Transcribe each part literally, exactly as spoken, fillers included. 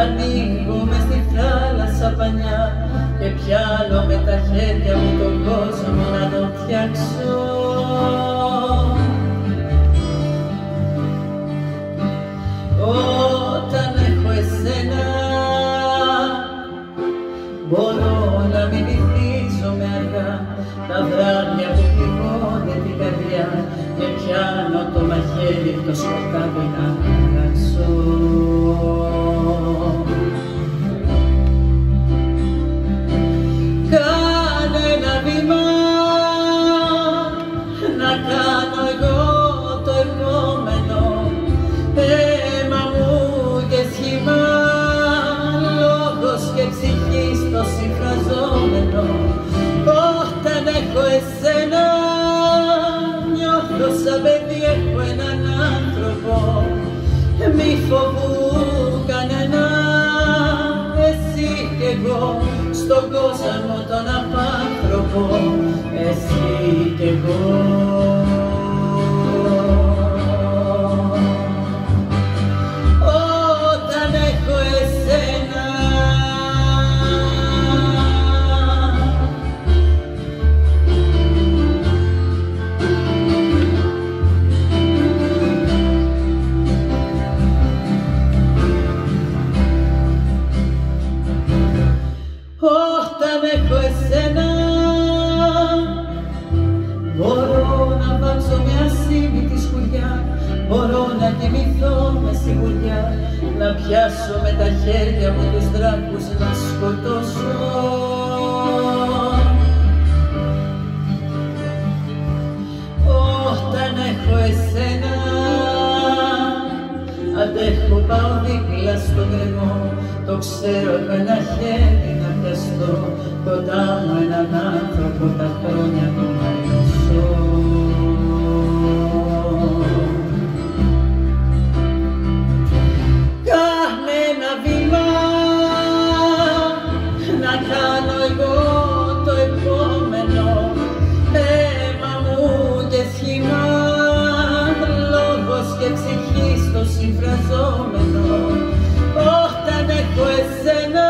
ανοίγω μες στη θάλασσα πανιά και πιάνω με τα χέρια μου τον κόσμο να τον φτιάξω. Όταν έχω εσένα μπορώ να μην βυθίζομαι αργά τα βράδια που πληγώνε την καρδιά και πιάνω το μαχαίρι το σκοτάδι να αλλάξω. Κάνε ένα βήμα να κάνω εγώ το επόμενο, αίμα μου και σχήμα, λόγος και ψυχή στο συμφραζόμενο. Όταν έχω εσένα νιώθω σαν παιδί, έχω έναν άνθρωπο, μη φοβού κανένα, εσύ κι εγώ στον κόσμο τον απάνθρωπο, εσύ κι εγώ. Όταν έχω εσένα Όταν έχω εσένα μπορώ να βάψω μια ασήμητη σκουριά, μπορώ να κοιμηθώ με σιγουριά, να πιάσω με τα χέρια μου τους δράκους να σκοτώσω. Όταν έχω εσένα αντέχω, πάω δίπλα στο γκρεμό, το ξέρω, έχω ένα χέρι να πιαστώ, κοντά μου έναν άνθρωπο τα χρόνια του να νιώσω. Κάνε ένα βήμα να κάνω εγώ το επόμενο, αίμα μου και σχήμα, λόγος και ψυχή στο συμφραζόμενο. Όταν έχω εσένα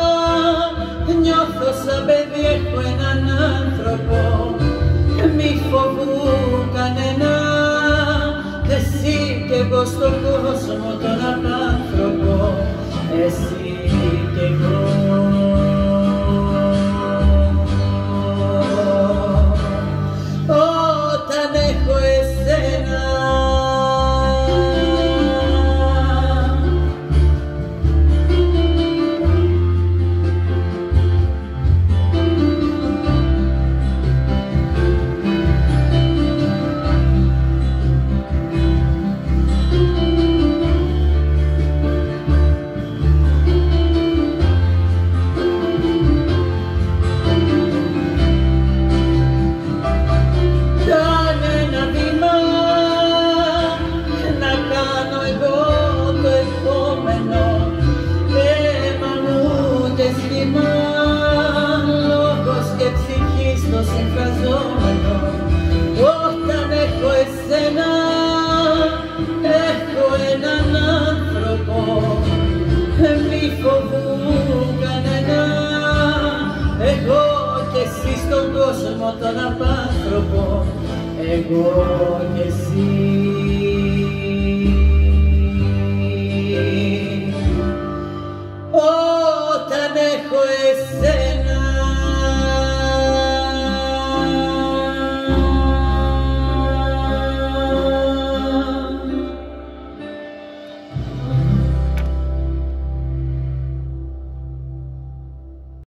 νιώθω σαν παιδί, έχω έναν άνθρωπο, μη φοβού κανένα, εσύ κι εγώ στον κόσμο τον απάνθρωπο, εσύ κι εγώ. Όταν έχω εσένα στο συμφραζόμενο. Όταν έχω εσένα έχω έναν άνθρωπο, μη φοβού κανένα, εγώ κι εσύ στον κόσμο τον απάνθρωπο, εγώ κι εσύ.